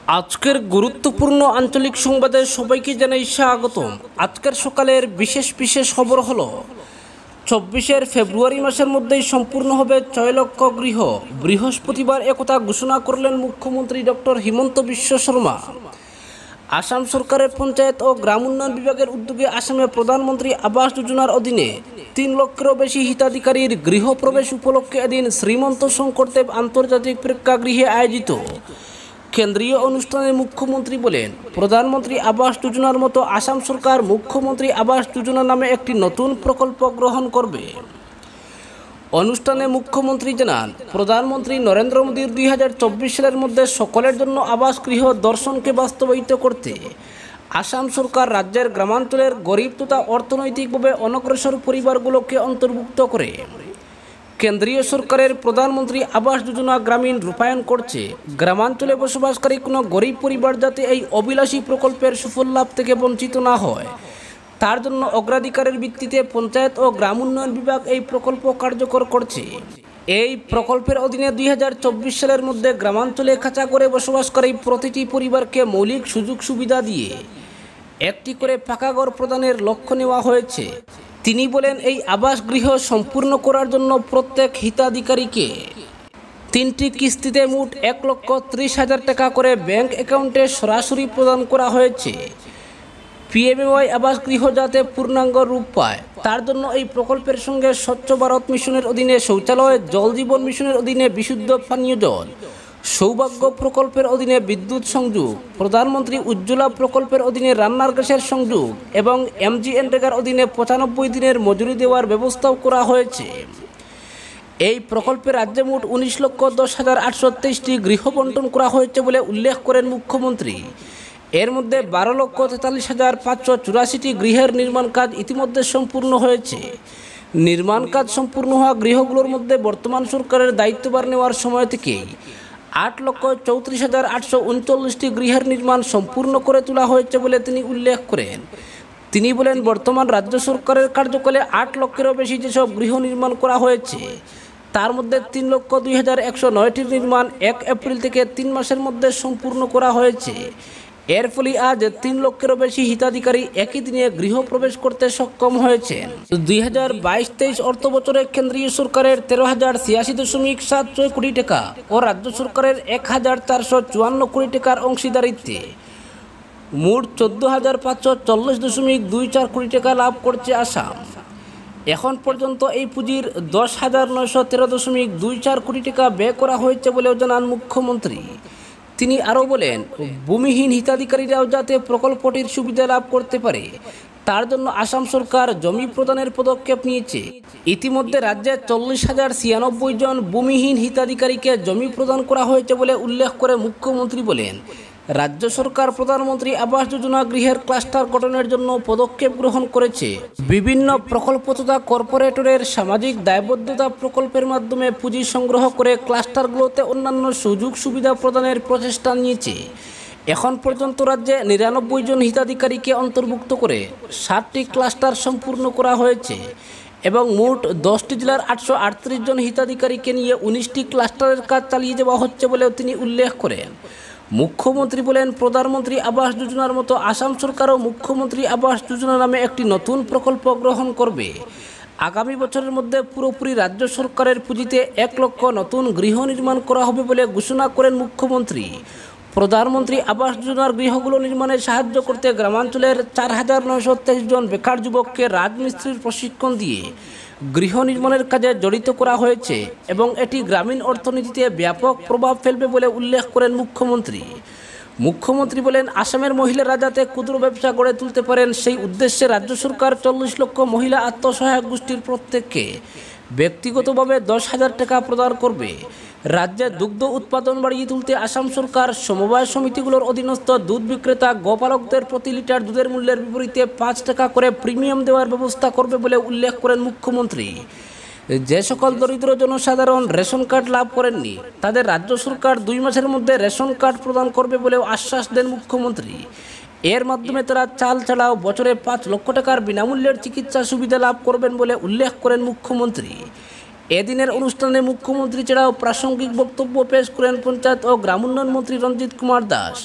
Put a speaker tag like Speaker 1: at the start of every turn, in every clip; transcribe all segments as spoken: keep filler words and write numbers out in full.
Speaker 1: আজকের গুরুত্বপূর্ণ আঞ্চলিক সংবাদে সবাইকে জানাই স্বাগতম। আজকের সকালের বিশেষ বিশেষ খবর হলো চব্বিশের ফেব্রুয়ারি মাসের মধ্যেই সম্পূর্ণ হবে ছয় লক্ষ গৃহ। বৃহস্পতিবার একথা ঘোষণা করলেন মুখ্যমন্ত্রী ডক্টর হিমন্ত বিশ্ব শর্মা। আসাম সরকারের পঞ্চায়েত ও গ্রাম উন্নয়ন বিভাগের উদ্যোগে আসামে প্রধানমন্ত্রী আবাস যোজনার অধীনে তিন লক্ষেরও বেশি হিতাধিকারীর গৃহপ্রবেশ উপলক্ষে এদিন শ্রীমন্ত শঙ্করদেব আন্তর্জাতিক প্রেক্ষাগৃহে আয়োজিত কেন্দ্রীয় অনুষ্ঠানে মুখ্যমন্ত্রী বলেন, প্রধানমন্ত্রী আবাস যোজনার মতো আসাম সরকার মুখ্যমন্ত্রী আবাস যোজনা নামে একটি নতুন প্রকল্প গ্রহণ করবে। অনুষ্ঠানে মুখ্যমন্ত্রী জানান, প্রধানমন্ত্রী নরেন্দ্র মোদীর দুই হাজার চব্বিশ সালের মধ্যে সকলের জন্য আবাস গৃহ দর্শনকে বাস্তবায়িত করতে আসাম সরকার রাজ্যের গ্রামাঞ্চলের গরিব তথা অর্থনৈতিকভাবে অনগ্রসর পরিবারগুলোকে অন্তর্ভুক্ত করে কেন্দ্রীয় সরকারের প্রধানমন্ত্রী আবাস যোজনা গ্রামীণ রূপায়ণ করছে। গ্রামাঞ্চলে বসবাসকারী কোনো গরিব পরিবার যাতে এই অবিলাসী প্রকল্পের সুফল লাভ থেকে বঞ্চিত না হয়, তার জন্য অগ্রাধিকারের ভিত্তিতে পঞ্চায়েত ও গ্রাম উন্নয়ন বিভাগ এই প্রকল্প কার্যকর করছে। এই প্রকল্পের অধীনে দুই হাজার চব্বিশ সালের মধ্যে গ্রামাঞ্চলে খাঁচা করে বসবাসকারী প্রতিটি পরিবারকে মৌলিক সুযোগ সুবিধা দিয়ে একটি করে পাকা ঘর প্রদানের লক্ষ্য নেওয়া হয়েছে। তিনি বলেন, এই আবাস গৃহ সম্পূর্ণ করার জন্য প্রত্যেক হিতাধিকারীকে তিনটি কিস্তিতে মোট এক লক্ষ ত্রিশ হাজার টাকা করে ব্যাংক অ্যাকাউন্টে সরাসরি প্রদান করা হয়েছে। পিএমএওয়াই আবাস গৃহ যাতে পূর্ণাঙ্গ রূপ পায়, তার জন্য এই প্রকল্পের সঙ্গে স্বচ্ছ ভারত মিশনের অধীনে শৌচালয়, জল জীবন মিশনের অধীনে বিশুদ্ধ পানীয় জল, সৌভাগ্য প্রকল্পের অধীনে বিদ্যুৎ সংযোগ, প্রধানমন্ত্রী উজ্জ্বলা প্রকল্পের অধীনে রান্নার গ্যাসের সংযোগ এবং এমজিএনরেগার অধীনে পঁচানব্বই দিনের মজুরি দেওয়ার ব্যবস্থাও করা হয়েছে। এই প্রকল্পে রাজ্যে মোট উনিশ লক্ষ দশ হাজার আটশো তেইশটি গৃহ বন্টন করা হয়েছে বলে উল্লেখ করেন মুখ্যমন্ত্রী। এর মধ্যে বারো লক্ষ তেতাল্লিশ হাজার পাঁচশো চুরাশিটি গৃহের নির্মাণ কাজ ইতিমধ্যে সম্পূর্ণ হয়েছে। নির্মাণ কাজ সম্পূর্ণ হওয়া গৃহগুলোর মধ্যে বর্তমান সরকারের দায়িত্বভার নেওয়ার সময় থেকেই আট লক্ষ চৌত্রিশ হাজার আটশো উনচল্লিশটি গৃহের নির্মাণ সম্পূর্ণ করে তোলা হয়েছে বলে তিনি উল্লেখ করেন। তিনি বলেন, বর্তমান রাজ্য সরকারের কার্যকালে আট লক্ষেরও বেশি যেসব গৃহ নির্মাণ করা হয়েছে, তার মধ্যে তিন লক্ষ দুই হাজার একশো নয়টির নির্মাণ এক এপ্রিল থেকে তিন মাসের মধ্যে সম্পূর্ণ করা হয়েছে। এর ফলে আজ তিন লক্ষেরও বেশি হিতাধিকারী একই দিনে গৃহপ্রবেশ করতে সক্ষম হয়েছেন। দুই হাজার বাইশ তেইশ অর্থ বছরে কেন্দ্রীয় সরকারের তেরো হাজার ছিয়াশি দশমিক সাত ছয় কোটি টাকা ও রাজ্য সরকারের এক হাজার চারশো চুয়ান্ন কোটি টাকার অংশীদারিত্বে মোট চোদ্দ হাজার পাঁচশো চল্লিশ দশমিক দুই চার কোটি টাকা লাভ করছে আসাম। এখন পর্যন্ত এই পুঁজির দশ হাজার নয়শো তেরো দশমিক দুই চার কোটি টাকা ব্যয় করা হয়েছে বলেও জানান মুখ্যমন্ত্রী। তিনি আরও বলেন, ভূমিহীন হিতাধিকারীরাও যাতে প্রকল্পটির সুবিধা লাভ করতে পারে, তার জন্য আসাম সরকার জমি প্রদানের পদক্ষেপ নিয়েছে। ইতিমধ্যে রাজ্যে চল্লিশ হাজার ছিয়ানব্বই জন ভূমিহীন হিতাধিকারীকে জমি প্রদান করা হয়েছে বলে উল্লেখ করে মুখ্যমন্ত্রী বলেন, রাজ্য সরকার প্রধানমন্ত্রী আবাস যোজনা গৃহের ক্লাস্টার গঠনের জন্য পদক্ষেপ গ্রহণ করেছে। বিভিন্ন প্রকল্প তথা কর্পোরেটরের সামাজিক দায়বদ্ধতা প্রকল্পের মাধ্যমে পুঁজি সংগ্রহ করে ক্লাস্টারগুলোতে অন্যান্য সুযোগ সুবিধা প্রদানের প্রচেষ্টা নিয়েছে। এখন পর্যন্ত রাজ্যে নিরানব্বই জন হিতাধিকারীকে অন্তর্ভুক্ত করে ষাটটি ক্লাস্টার সম্পূর্ণ করা হয়েছে এবং মোট দশটি জেলার আটশো আটত্রিশ জন হিতাধিকারীকে নিয়ে উনিশটি ক্লাস্টারের কাজ চালিয়ে যাওয়া হচ্ছে বলেও তিনি উল্লেখ করেন। মুখ্যমন্ত্রী বলেন, প্রধানমন্ত্রী আবাস যোজনার মতো আসাম সরকারও মুখ্যমন্ত্রী আবাস যোজনা নামে একটি নতুন প্রকল্প গ্রহণ করবে। আগামী বছরের মধ্যে পুরোপুরি রাজ্য সরকারের পুঁজিতে এক লক্ষ নতুন গৃহ নির্মাণ করা হবে বলে ঘোষণা করেন মুখ্যমন্ত্রী। প্রধানমন্ত্রী আবাস যোজনার গৃহগুলো নির্মাণে সাহায্য করতে গ্রামাঞ্চলের চার হাজার নয়শো তেইশ জন বেকার যুবককে রাজমিস্ত্রির প্রশিক্ষণ দিয়ে গৃহ নির্মাণের কাজে জড়িত করা হয়েছে এবং এটি গ্রামীণ অর্থনীতিতে ব্যাপক প্রভাব ফেলবে বলে উল্লেখ করেন মুখ্যমন্ত্রী। মুখ্যমন্ত্রী বলেন, আসামের মহিলারা যাতে ক্ষুদ্র ব্যবসা গড়ে তুলতে পারেন, সেই উদ্দেশ্যে রাজ্য সরকার চল্লিশ লক্ষ মহিলা আত্মসহায়ক গোষ্ঠীর প্রত্যেককে ব্যক্তিগতভাবে দশ হাজার টাকা প্রদান করবে। রাজ্যে দুগ্ধ উৎপাদন বাড়িয়ে তুলতে আসাম সরকার সমবায় সমিতিগুলোর অধীনস্থ দুধ বিক্রেতা গোপালকদের প্রতি লিটার দুধের মূল্যের বিপরীতে পাঁচ টাকা করে প্রিমিয়াম দেওয়ার ব্যবস্থা করবে বলে উল্লেখ করেন মুখ্যমন্ত্রী। যে সকল দরিদ্র জনসাধারণ রেশন কার্ড লাভ করেননি, তাদের রাজ্য সরকার দুই মাসের মধ্যে রেশন কার্ড প্রদান করবে বলেও আশ্বাস দেন মুখ্যমন্ত্রী। এর মাধ্যমে তারা চাল ছাড়াও বছরে পাঁচ লক্ষ টাকার বিনামূল্যের চিকিৎসা সুবিধা লাভ করবেন বলে উল্লেখ করেন মুখ্যমন্ত্রী। এদিনের অনুষ্ঠানে মুখ্যমন্ত্রী ছাড়াও প্রাসঙ্গিক বক্তব্য পেশ করেন পঞ্চায়েত ও গ্রামোন্নয়ন মন্ত্রী রঞ্জিত কুমার দাস।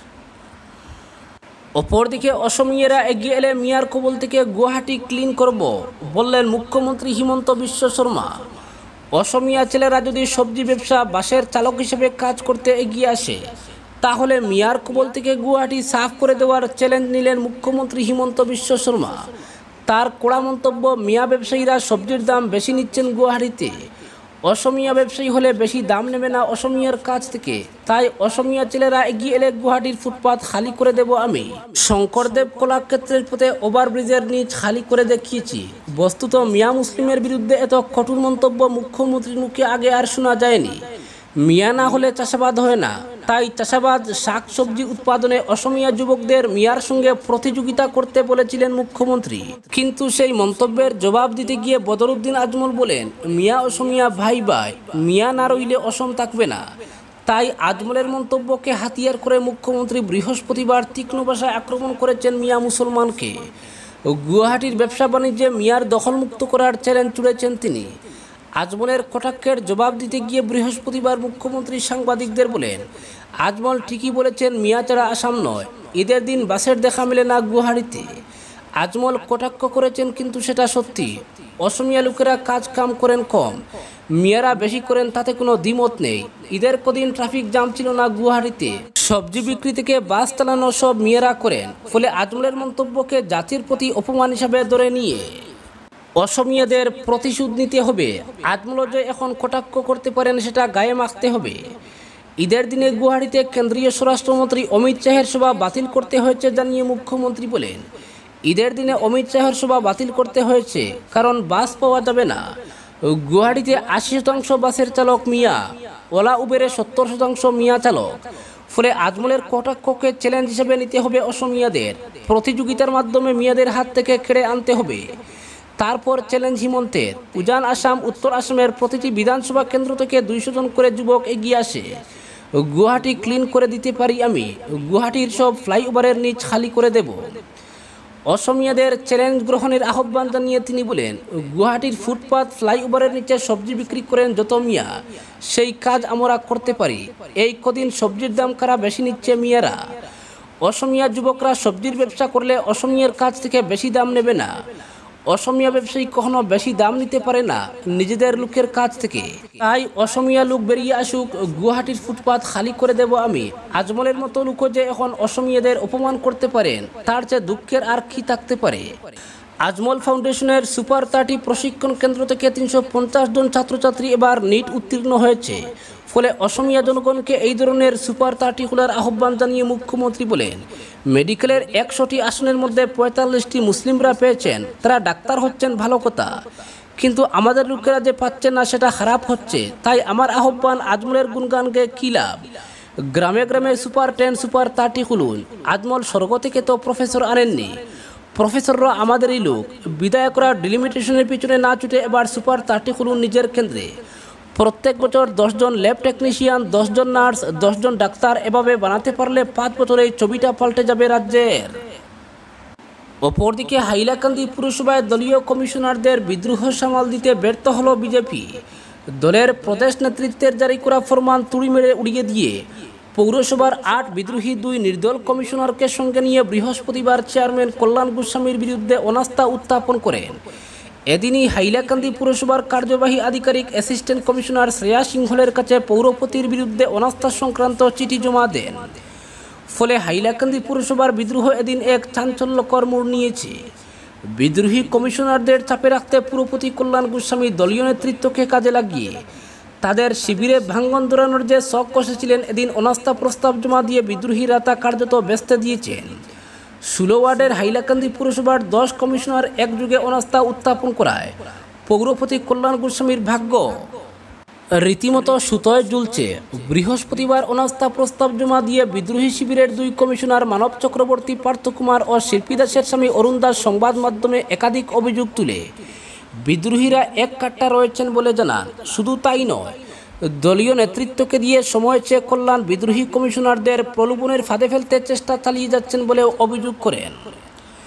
Speaker 1: অপরদিকে অসমীয়ারা এগিয়ে এলে মিয়ার কবল থেকে গুয়াহাটি ক্লিন করব বললেন মুখ্যমন্ত্রী হিমন্ত বিশ্ব শর্মা। অসমীয়া ছেলেরা যদি সবজি ব্যবসা বাসের চালক হিসেবে কাজ করতে এগিয়ে আসে তাহলে মিয়ার কবল থেকে গুয়াহাটি সাফ করে দেওয়ার চ্যালেঞ্জ নিলেন মুখ্যমন্ত্রী হিমন্ত বিশ্ব শর্মা। তার কড়া মন্তব্য, মিয়া ব্যবসায়ীরা সবজির দাম বেশি নিচ্ছেন গুয়াহাটিতে, অসমীয়া ব্যবসায়ী হলে বেশি দাম নেবে না অসমীয়ার কাছ থেকে, তাই অসমীয়া ছেলেরা এগিয়ে এলে গুয়াহাটির ফুটপাত খালি করে দেব আমি। শঙ্করদেব কলাক্ষেত্রের পথে ওভারব্রিজের নিচ খালি করে দেখিয়েছি। বস্তুত মিয়া মুসলিমের বিরুদ্ধে এত কঠোর মন্তব্য মুখ্যমন্ত্রীর মুখে আগে আর শোনা যায়নি। মিয়া না হলে চাষাবাদ হয় না, তাই চাষাবাদ শাকসবজি উৎপাদনে অসমীয়া যুবকদের মিয়ার সঙ্গে প্রতিযোগিতা করতে বলেছিলেন মুখ্যমন্ত্রী। কিন্তু সেই মন্তব্যের জবাব দিতে গিয়ে বদরুদ্দিন আজমল বলেন, মিয়া অসমীয়া ভাই ভাই, মিয়া না রইলে অসম থাকবে না। তাই আজমলের মন্তব্যকে হাতিয়ার করে মুখ্যমন্ত্রী বৃহস্পতিবার তীক্ষ্ণ ভাষায় আক্রমণ করেছেন মিয়া মুসলমানকে। গুয়াহাটির ব্যবসা বাণিজ্যে মিয়ার দখলমুক্ত করার চ্যালেঞ্জ ছুড়েছেন তিনি। আজমলের কটাক্ষের জবাব দিতে গিয়ে বৃহস্পতিবার মুখ্যমন্ত্রী সাংবাদিকদের বলেন, আজমল ঠিকই বলেছেন, মিয়া ছাড়া আসাম নয়, ঈদের দিন বাসের দেখা মেলে না গুয়াহাটিতে। আজমল কটাক্ষ করেছেন, কিন্তু সেটা সত্যি। অসমীয়া লোকেরা কাজ কাম করেন কম, মিয়ারা বেশি করেন, তাতে কোনো দ্বিমত নেই। ঈদের কদিন ট্রাফিক জাম ছিল না গুয়াহাটিতে, সবজি বিক্রি থেকে বাস চালানো সব মিয়ারা করেন। ফলে আজমলের মন্তব্যকে জাতির প্রতি অপমান হিসাবে ধরে নিয়ে অসমীয়াদের প্রতিশোধ নিতে হবে। আজমল যে এখন কটাক্ষ করতে পারেন সেটা গায়ে মাখতে হবে। ঈদের দিনে গুয়াহাটিতে কেন্দ্রীয় স্বরাষ্ট্রমন্ত্রী অমিত শাহের সভা বাতিল করতে হয়েছে জানিয়ে মুখ্যমন্ত্রী বলেন, ঈদের দিনে অমিত শাহের সভা বাতিল করতে হয়েছে কারণ বাস পাওয়া যাবে না। গুয়াহাটিতে আশি শতাংশ বাসের চালক মিয়া, ওলা উবেরে সত্তর শতাংশ মিয়া চালক। ফলে আজমলের কটাক্ষকে চ্যালেঞ্জ হিসেবে নিতে হবে অসমীয়াদের, প্রতিযোগিতার মাধ্যমে মিয়াদের হাত থেকে কেড়ে আনতে হবে। তারপর চ্যালেঞ্জ হিমন্তের। উজান আসাম, উত্তর আসামের প্রতিটি বিধানসভা কেন্দ্র থেকে দুইশো জন করে যুবক এগিয়ে আসে। গুয়াহাটি ক্লিন করে দিতে পারি আমি, গুয়াহাটির সব ফ্লাইওভারের নিচ খালি করে দেব। অসমীয়াদের চ্যালেঞ্জ গ্রহণের আহ্বান জানিয়ে তিনি বলেন, গুয়াহাটির ফুটপাত ফ্লাইওভারের নিচে সবজি বিক্রি করেন যত মিয়া, সেই কাজ আমরা করতে পারি। এই কদিন সবজির দাম কারা বেশি নিচ্ছে? মিয়ারা। অসমীয়া যুবকরা সবজির ব্যবসা করলে অসমীয়ার কাছ থেকে বেশি দাম নেবে না। অসমীয়া ব্যবসায়ী কখনো বেশি দাম নিতে পারে না নিজেদের লোকের কাছ থেকে। তাই অসমীয়া লোক বেরিয়ে আসুক, গুয়াহাটির ফুটপাত খালি করে দেব আমি। আজমলের মতো লোকও যে এখন অসমীয়াদের অপমান করতে পারেন, তার চেয়ে দুঃখের আর কি থাকতে পারে। আজমল ফাউন্ডেশনের সুপার থার্টি প্রশিক্ষণ কেন্দ্র থেকে তিনশো পঞ্চাশ জন ছাত্রছাত্রী এবার নিট উত্তীর্ণ হয়েছে। ফলে অসমীয়া জনগণকে এই ধরনের সুপার থার্টি খোলার আহ্বান জানিয়ে মুখ্যমন্ত্রী বলেন, মেডিকেলের একশোটি আসনের মধ্যে পঁয়তাল্লিশটি মুসলিমরা পেয়েছেন, তারা ডাক্তার হচ্ছেন, ভালো কথা, কিন্তু আমাদের লোকেরা যে পাচ্ছেন না সেটা খারাপ হচ্ছে। তাই আমার আহ্বান, আজমলের গুণগান গেয়ে কী লাভ? গ্রামে গ্রামে সুপার টেন সুপার থার্টি খুলুন। আজমল স্বর্গ থেকে তো প্রফেসর আনেননি, প্রফেসররা আমাদেরই লোক। বিধায়করা ডিলিমিটেশনের পিছনে না ছুটে এবার সুপার থার্টি খুলুন নিজের কেন্দ্রে। প্রত্যেক বছর দশজন ল্যাব টেকনিশিয়ান, দশজন নার্স, দশজন ডাক্তার এভাবে বানাতে পারলে পাঁচ বছরে ছবিটা পাল্টে যাবে রাজ্যের। অপরদিকে হাইলাকান্দি পুরসভায় দলীয় কমিশনারদের বিদ্রোহ সামাল দিতে ব্যর্থ হল বিজেপি। দলের প্রদেশ নেতৃত্বের জারি করা ফরমান তুড়ি মেরে উড়িয়ে দিয়ে পৌরসভার আট বিদ্রোহী দুই নির্দল কমিশনারকে সঙ্গে নিয়ে বৃহস্পতিবার চেয়ারম্যান কল্যাণ গোস্বামীর বিরুদ্ধে অনাস্থা উত্থাপন করেন। এদিনই হাইলাকান্দি পুরসভার কার্যবাহী আধিকারিক অ্যাসিস্ট্যান্ট কমিশনার শ্রেয়া সিংহলের কাছে পৌরপতির বিরুদ্ধে অনাস্থা সংক্রান্ত চিঠি জমা দেন। ফলে হাইলাকান্দি পুরসভার বিদ্রোহ এদিন এক চাঞ্চল্যকর মোড় নিয়েছে। বিদ্রোহী কমিশনারদের চাপে রাখতে পুরপতি কল্যাণ গোস্বামী দলীয় নেতৃত্বকে কাজে লাগিয়ে তাদের শিবিরে ভাঙ্গন ধরানোর যে শখ কষেছিলেন, এদিন অনাস্থা প্রস্তাব জমা দিয়ে বিদ্রোহীরা তা কার্যত বেচতে দিয়েছেন। ষোলো ওয়ার্ডের হাইলাকান্দি পুরসভার দশ কমিশনার একযোগে অনাস্থা উত্থাপন করায় পৌরপতি কল্যাণ গোস্বামীর ভাগ্য রীতিমতো সুতোয় ঝুলছে। বৃহস্পতিবার অনাস্থা প্রস্তাব জমা দিয়ে বিদ্রোহী শিবিরের দুই কমিশনার মানব চক্রবর্তী, পার্থকুমার ও শিল্পী দাসের স্বামী অরুণ দাস সংবাদ মাধ্যমে একাধিক অভিযোগ তুলে বিদ্রোহীরা এক কাট্টা রয়েছেন বলে জানান। শুধু তাই নয়, দলীয় নেতৃত্বকে দিয়ে সময় চেয়ে কল্যাণ বিদ্রোহী কমিশনারদের প্রলোভনের ফাঁদে ফেলতে চেষ্টা চালিয়ে যাচ্ছেন বলে অভিযোগ করেন।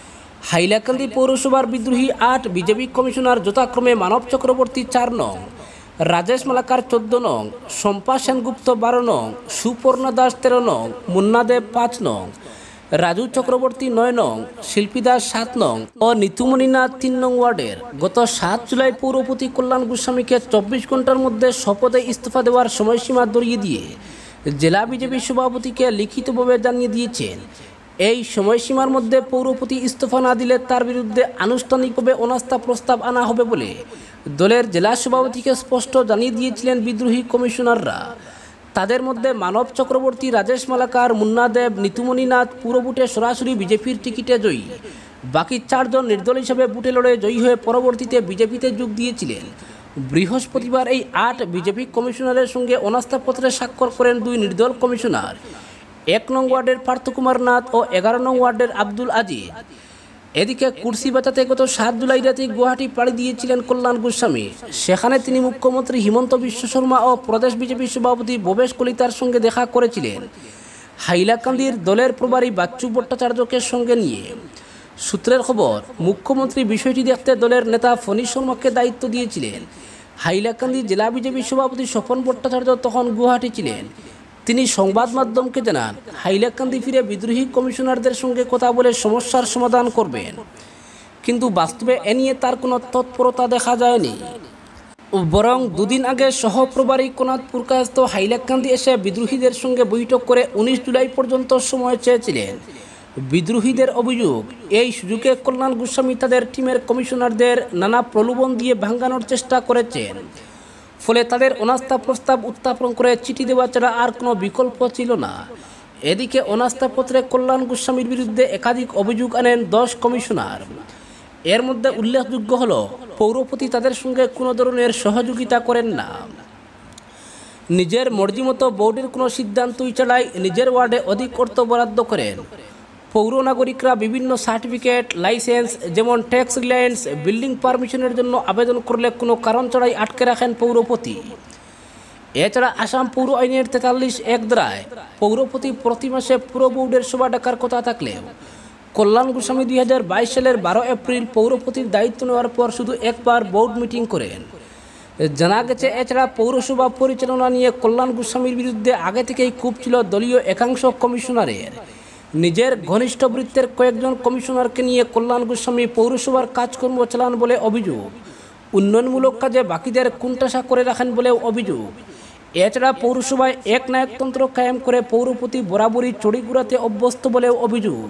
Speaker 1: হাইলাকান্দি পৌরসভার বিদ্রোহী আট বিজেপি কমিশনার যথাক্রমে মানব চক্রবর্তী চার নং, রাজেশ মালাকার চোদ্দ নং, শম্পা সেনগুপ্ত বারো নং, সুপর্ণা দাস তেরো নং, মুন্না দেব পাঁচ নং, রাজু চক্রবর্তী নয় নং, শিল্পী দাস সাত নং ও নিতুমণি নাথ তিন নং ওয়ার্ডের গত সাত জুলাই পৌরপতি কল্যাণ গোস্বামীকে চব্বিশ ঘন্টার মধ্যে শপথে ইস্তফা দেওয়ার সময়সীমা দড়িয়ে দিয়ে জেলা বিজেপি সভাপতিকে লিখিতভাবে জানিয়ে দিয়েছেন। এই সময়সীমার মধ্যে পৌরপতি ইস্তফা না দিলে তার বিরুদ্ধে আনুষ্ঠানিকভাবে অনাস্থা প্রস্তাব আনা হবে বলে দলের জেলা সভাপতিকে স্পষ্ট জানিয়ে দিয়েছিলেন বিদ্রোহী কমিশনাররা। তাদের মধ্যে মানব চক্রবর্তী, রাজেশ মালাকার, মুন্না দেব, নিতুমণি নাথ পুরো বুটে সরাসরি বিজেপির টিকিটে জয়ী। বাকি চারজন নির্দল হিসেবে বুটে লড়ে জয়ী হয়ে পরবর্তীতে বিজেপিতে যোগ দিয়েছিলেন। বৃহস্পতিবার এই আট বিজেপি কমিশনারের সঙ্গে অনাস্থাপত্রে স্বাক্ষর করেন দুই নির্দল কমিশনার, এক নং ওয়ার্ডের পার্থকুমার নাথ ও এগারো নং ওয়ার্ডের আব্দুল আজিজ। এদিকে কুর্সি বাঁচাতে গত সাত জুলাই রাতে গুয়াহাটি পাড়ি দিয়েছিলেন কল্যাণ গোস্বামী। সেখানে তিনি মুখ্যমন্ত্রী হিমন্ত বিশ্ব শর্মা ও প্রদেশ বিজেপি সভাপতি ভবেশ কলিতার সঙ্গে দেখা করেছিলেন, হাইলাকান্দির দলের প্রভারী বাচ্চু ভট্টাচার্যকে সঙ্গে নিয়ে। সূত্রের খবর, মুখ্যমন্ত্রী বিষয়টি দেখতে দলের নেতা ফণী শর্মাকে দায়িত্ব দিয়েছিলেন। হাইলাকান্দি জেলা বিজেপি সভাপতি স্বপন ভট্টাচার্য তখন গুয়াহাটি ছিলেন। তিনি সংবাদ মাধ্যমকে জানান, হাইলাকান্দি ফিরে বিদ্রোহী কমিশনারদের সঙ্গে কথা বলে সমস্যার সমাধান করবেন, কিন্তু বাস্তবে এ নিয়ে তার কোনো তৎপরতা দেখা যায়নি। বরং দুদিন আগে সহপ্রভারী কোনাদ পুরকায়স্থ হাইলাকান্দি এসে বিদ্রোহীদের সঙ্গে বৈঠক করে উনিশ জুলাই পর্যন্ত সময় চেয়েছিলেন। বিদ্রোহীদের অভিযোগ, এই সুযোগে কল্যাণ গোস্বামী তাদের টিমের কমিশনারদের নানা প্রলোভন দিয়ে ভাঙানোর চেষ্টা করেছেন। ফলে তাদের অনাস্থা প্রস্তাব উত্থাপন করে চিঠি দেওয়া ছাড়া আর কোনো বিকল্প ছিল না। এদিকে অনাস্থাপত্রে কল্যাণ গোস্বামীর বিরুদ্ধে একাধিক অভিযোগ আনেন দশ কমিশনার। এর মধ্যে উল্লেখযোগ্য হল, পৌরপতি তাদের সঙ্গে কোনো ধরনের সহযোগিতা করেন না, নিজের মর্জিমতো বোর্ডের কোনো সিদ্ধান্তই ছাড়াই নিজের ওয়ার্ডে অধিক অর্থ বরাদ্দ করেন। পৌর নাগরিকরা বিভিন্ন সার্টিফিকেট, লাইসেন্স যেমন ট্যাক্স রিলায়েন্স, বিল্ডিং পারমিশনের জন্য আবেদন করলে কোনো কারণ ছাড়াই আটকে রাখেন পৌরপতি। এছাড়া আসাম পৌর আইনের তেতাল্লিশ এক দ্বারায় পৌরপতি প্রতি মাসে পুরো বোর্ডের সভা ডাকার কথা থাকলেও কল্যাণ গোস্বামী দুই হাজার বাইশ সালের বারো এপ্রিল পৌরপতির দায়িত্ব নেওয়ার পর শুধু একবার বোর্ড মিটিং করেন। জানা গেছে, এছাড়া পৌরসভা পরিচালনা নিয়ে কল্যাণ গোস্বামীর বিরুদ্ধে আগে থেকেই ক্ষোভ ছিল দলীয় একাংশ কমিশনারের। নিজের ঘনিষ্ঠ বৃত্তের কয়েকজন কমিশনারকে নিয়ে কল্যাণ গোস্বামী পৌরসভার কাজকর্ম চালান বলে অভিযোগ। উন্নয়নমূলক কাজে বাকিদের কুণ্ঠাসা করে রাখেন বলেও অভিযোগ। এছাড়া পৌরসভায় এক নায়কতন্ত্র কায়েম করে পৌরপতি বরাবরই চড়িগুড়াতে অভ্যস্ত বলেও অভিযোগ।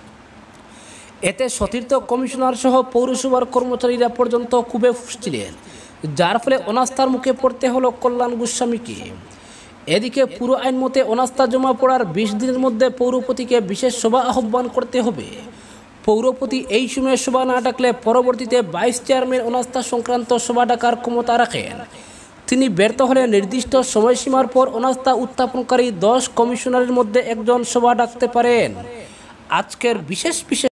Speaker 1: এতে সতীর্থ কমিশনার সহ পৌরসভার কর্মচারীরা পর্যন্ত খুবই ফুঁসছিলেন, যার ফলে অনাস্থার মুখে পড়তে হলো কল্যাণ গোস্বামীকে। এদিকে পুরো আইন মতে অনাস্থা জমা পড়ার বিশ দিনের মধ্যে পৌরপতিকে বিশেষ সভা আহ্বান করতে হবে। পৌরপতি এই সময়ে সভা না ডাকলে পরবর্তীতে ভাইস চেয়ারম্যান অনাস্থা সংক্রান্ত সভা ডাকার ক্ষমতা রাখেন। তিনি ব্যর্থ হলে নির্দিষ্ট সময়সীমার পর অনাস্থা উত্থাপনকারী দশ কমিশনারের মধ্যে একজন সভা ডাকতে পারেন। আজকের বিশেষ বিশেষ